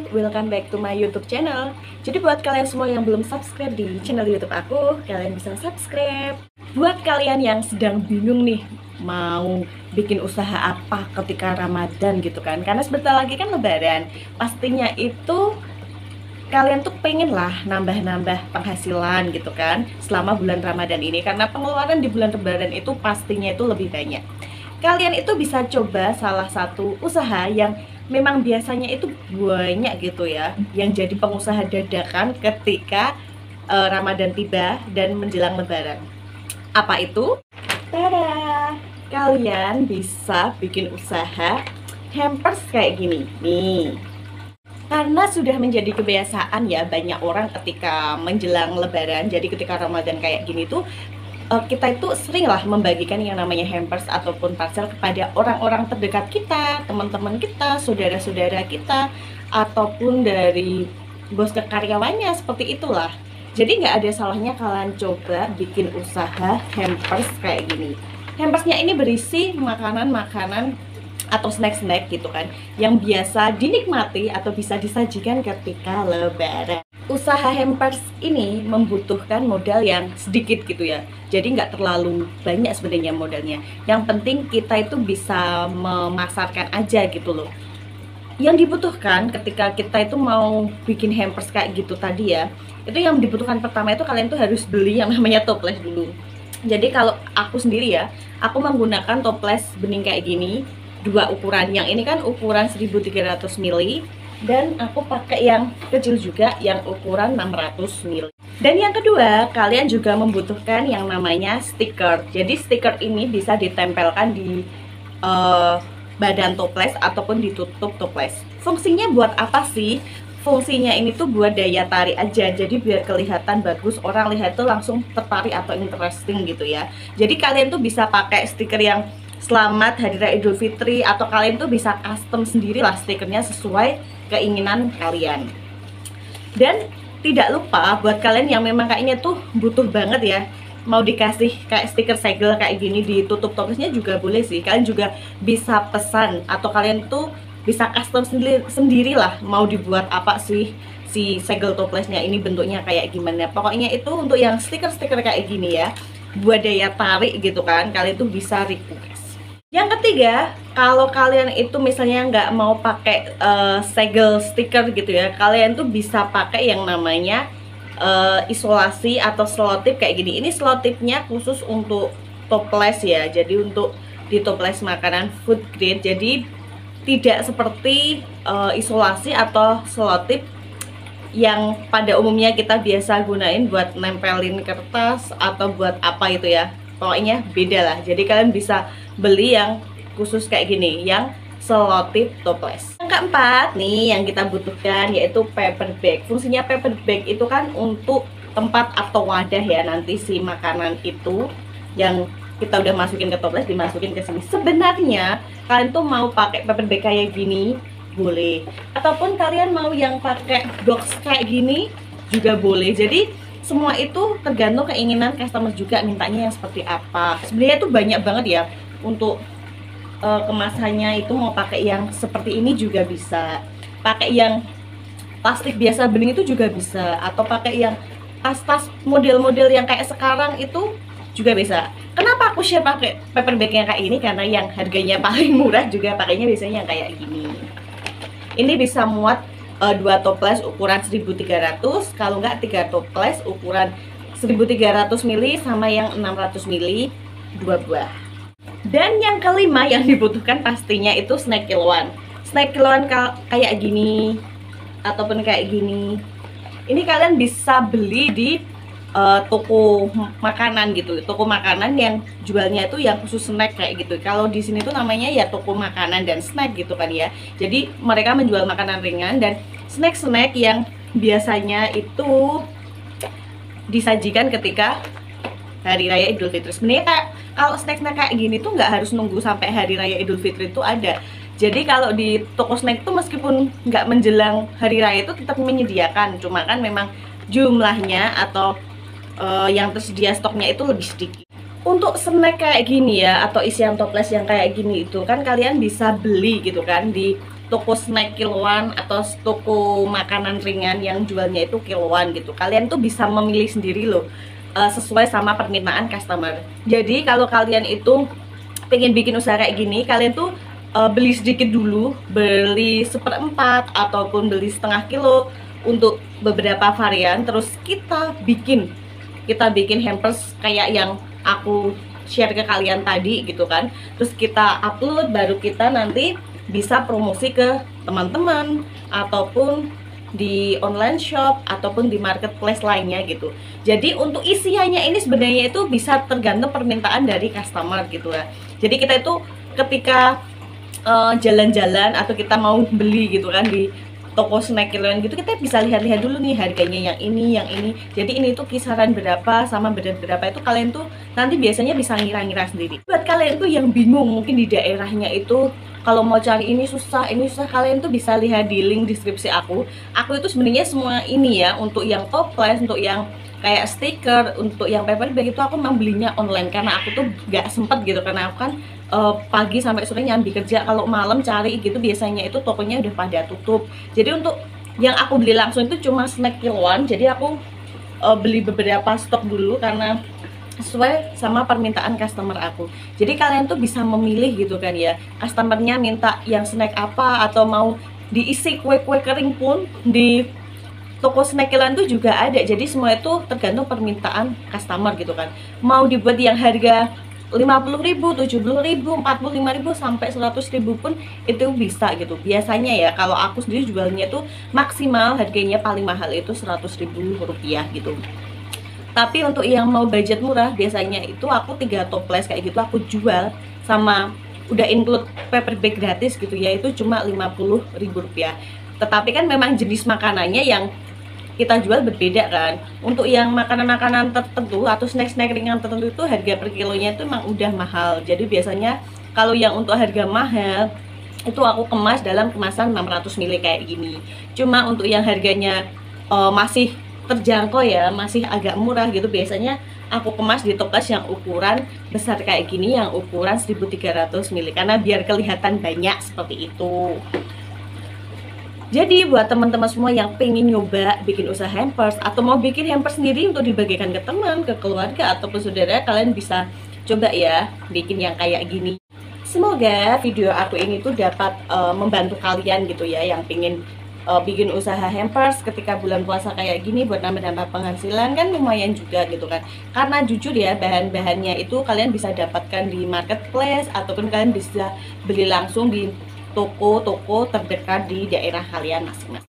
welcome back to my YouTube channel. Jadi buat kalian semua yang belum subscribe di channel YouTube aku, kalian bisa subscribe. Buat kalian yang sedang bingung nih, mau bikin usaha apa ketika Ramadan gitu kan, karena sebentar lagi kan Lebaran, pastinya itu kalian tuh pengen lah nambah-nambah penghasilan gitu kan selama bulan Ramadan ini, karena pengeluaran di bulan Lebaran itu pastinya itu lebih banyak. Kalian itu bisa coba salah satu usaha yang memang biasanya itu banyak gitu ya, yang jadi pengusaha dadakan ketika Ramadan tiba dan menjelang Lebaran. Apa itu? Tada! Kalian bisa bikin usaha hampers kayak gini nih. Karena sudah menjadi kebiasaan ya banyak orang ketika menjelang Lebaran, jadi ketika Ramadan kayak gini tuh kita itu sering lah membagikan yang namanya hampers ataupun parcel kepada orang-orang terdekat kita, teman-teman kita, saudara-saudara kita, ataupun dari bos ke karyawannya, seperti itulah. Jadi nggak ada salahnya kalian coba bikin usaha hampers kayak gini. Hampersnya ini berisi makanan-makanan atau snack-snack gitu kan, yang biasa dinikmati atau bisa disajikan ketika Lebaran. Usaha hampers ini membutuhkan modal yang sedikit gitu ya, jadi nggak terlalu banyak sebenarnya modalnya. Yang penting kita itu bisa memasarkan aja gitu loh. Yang dibutuhkan ketika kita itu mau bikin hampers kayak gitu tadi ya, itu yang dibutuhkan pertama itu kalian tuh harus beli yang namanya toples dulu. Jadi kalau aku sendiri ya, aku menggunakan toples bening kayak gini, dua ukuran. Yang ini kan ukuran 1300 ml, dan aku pakai yang kecil juga yang ukuran 600 ml. Dan yang kedua, kalian juga membutuhkan yang namanya stiker. Jadi stiker ini bisa ditempelkan di badan toples ataupun ditutup toples. Fungsinya buat apa sih? Fungsinya ini tuh buat daya tarik aja, jadi biar kelihatan bagus, orang lihat tuh langsung tertarik atau interesting gitu ya. Jadi kalian tuh bisa pakai stiker yang Selamat Hari Raya Idul Fitri, atau kalian tuh bisa custom sendiri lah stikernya sesuai keinginan kalian. Dan tidak lupa buat kalian yang memang kayaknya tuh butuh banget ya, mau dikasih kayak stiker segel kayak gini ditutup toplesnya juga boleh sih. Kalian juga bisa pesan, atau kalian tuh bisa custom sendiri lah, mau dibuat apa sih si segel toplesnya ini, bentuknya kayak gimana. Pokoknya itu untuk yang stiker-stiker kayak gini ya, buat daya tarik gitu kan, kalian tuh bisa request. Yang ketiga, kalau kalian itu misalnya nggak mau pakai segel stiker gitu ya, kalian tuh bisa pakai yang namanya isolasi atau selotip kayak gini. Ini selotipnya khusus untuk toples ya, jadi untuk di toples makanan food grade. Jadi tidak seperti isolasi atau selotip yang pada umumnya kita biasa gunain buat nempelin kertas atau buat apa itu ya. Pokoknya beda lah. Jadi kalian bisa beli yang khusus kayak gini, yang selotip toples. Yang keempat nih yang kita butuhkan yaitu paper bag. Fungsinya paper bag itu kan untuk tempat atau wadah ya, nanti si makanan itu yang kita udah masukin ke toples dimasukin ke sini. Sebenarnya kalian tuh mau pakai paper bag kayak gini boleh, ataupun kalian mau yang pakai box kayak gini juga boleh. Jadi semua itu tergantung keinginan customer juga, mintanya yang seperti apa. Sebenarnya tuh banyak banget ya untuk kemasannya. Itu mau pakai yang seperti ini juga bisa, pakai yang plastik biasa bening itu juga bisa, atau pakai yang tas-tas model-model yang kayak sekarang itu juga bisa. Kenapa aku share pakai paper bag yang kayak ini? Karena yang harganya paling murah juga pakainya biasanya yang kayak gini. Ini bisa muat 2 toples ukuran 1300, kalau nggak 3 toples ukuran 1300 ml sama yang 600 ml, 2 buah. Dan yang kelima yang dibutuhkan pastinya itu snack kiloan. Snack kiloan kayak gini ataupun kayak gini. Ini kalian bisa beli di toko makanan gitu, toko makanan yang jualnya itu yang khusus snack kayak gitu. Kalau di sini tuh namanya ya toko makanan dan snack gitu kan ya. Jadi mereka menjual makanan ringan dan snack-snack yang biasanya itu disajikan ketika Hari Raya Idul Fitri. Sebenarnya kalau snack-snack kayak gini tuh nggak harus nunggu sampai Hari Raya Idul Fitri itu ada. Jadi kalau di toko snack tuh meskipun nggak menjelang Hari Raya itu tetap menyediakan, cuma kan memang jumlahnya atau yang tersedia stoknya itu lebih sedikit. Untuk snack kayak gini ya, atau isian toples yang kayak gini itu kan kalian bisa beli gitu kan di toko snack kiloan atau toko makanan ringan yang jualnya itu kiloan gitu. Kalian tuh bisa memilih sendiri loh, sesuai sama permintaan customer. Jadi kalau kalian itu pengen bikin usaha kayak gini, kalian tuh beli sedikit dulu, beli 1/4 ataupun beli setengah kilo untuk beberapa varian, terus kita bikin hampers kayak yang aku share ke kalian tadi gitu kan. Terus kita upload, baru kita nanti bisa promosi ke teman-teman ataupun di online shop ataupun di marketplace lainnya gitu. Jadi untuk isiannya ini sebenarnya itu bisa tergantung permintaan dari customer gitu ya. Jadi kita itu ketika jalan-jalan atau kita mau beli gitu kan di toko snack kiloan gitu, kita bisa lihat-lihat dulu nih harganya yang ini. Jadi ini tuh kisaran berapa sama berapa itu kalian tuh nanti biasanya bisa ngira-ngira sendiri. Buat kalian tuh yang bingung mungkin di daerahnya itu kalau mau cari ini susah, kalian tuh bisa lihat di link deskripsi aku. Aku itu sebenarnya semua ini ya, untuk yang toples, untuk yang kayak stiker, untuk yang paper bag itu aku memang belinya online karena aku tuh gak sempet gitu, karena aku kan pagi sampai sore nyambi kerja, kalau malam cari gitu biasanya itu tokonya udah pada tutup. Jadi untuk yang aku beli langsung itu cuma snack kiloan, jadi aku beli beberapa stok dulu karena sesuai sama permintaan customer aku. Jadi kalian tuh bisa memilih gitu kan ya, customernya minta yang snack apa, atau mau diisi kue-kue kering pun di toko snack kiloan tuh juga ada. Jadi semua itu tergantung permintaan customer gitu kan. Mau dibuat yang harga 50.000, 70.000, 45.000 sampai 100.000 pun itu bisa gitu. Biasanya ya kalau aku sendiri jualnya tuh maksimal harganya paling mahal itu 100.000 rupiah gitu. Tapi untuk yang mau budget murah, biasanya itu aku 3 toples kayak gitu aku jual sama udah include paper bag gratis gitu ya, itu cuma 50.000 rupiah. Tetapi kan memang jenis makanannya yang kita jual berbeda kan. Untuk yang makanan-makanan tertentu atau snack-snack ringan tertentu itu harga per kilonya itu memang udah mahal. Jadi biasanya kalau yang untuk harga mahal itu aku kemas dalam kemasan 600 ml kayak gini. Cuma untuk yang harganya masih terjangkau ya, masih agak murah gitu, biasanya aku kemas di toples yang ukuran besar kayak gini, yang ukuran 1300 ml, karena biar kelihatan banyak seperti itu. Jadi buat teman-teman semua yang pengen nyoba bikin usaha hampers atau mau bikin hampers sendiri untuk dibagikan ke teman, ke keluarga ataupun saudara, kalian bisa coba ya bikin yang kayak gini. Semoga video aku ini tuh dapat membantu kalian gitu ya, yang pengen bikin usaha hampers ketika bulan puasa kayak gini, buat nambah-nambah penghasilan kan lumayan juga gitu kan. Karena jujur ya, bahan-bahannya itu kalian bisa dapatkan di marketplace ataupun kalian bisa beli langsung di toko-toko terdekat di daerah kalian masing-masing.